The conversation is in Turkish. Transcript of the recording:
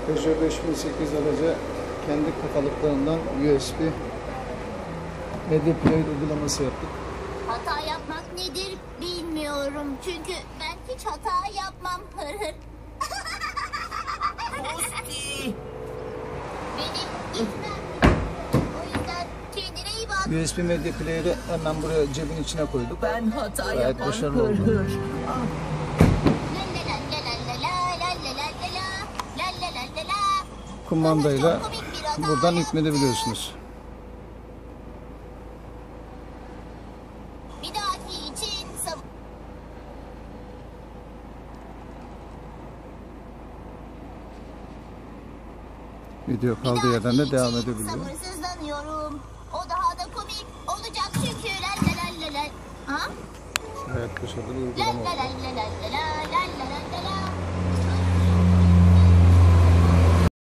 Peugeot 5008 araca kendi kafalıklarından USB Media Player uygulaması yaptık. Hata yapmak nedir bilmiyorum. Çünkü ben hiç hata yapmam. Benim gitmem. O yüzden kendine iyi bak. USB Media Player'ı hemen buraya cebin içine koyduk. Ben hata Gayet yapan başarılı oldu. hır. Kumandayla buradan yükleyebiliyorsunuz. Bir dahaki için Video kaldığı yerden de devam edebiliyor. sabırsızlanıyorum. O daha da komik olacak çünkü Ha? Gayet başarılı bir La uygulama la oldu. la la la la la la la la la.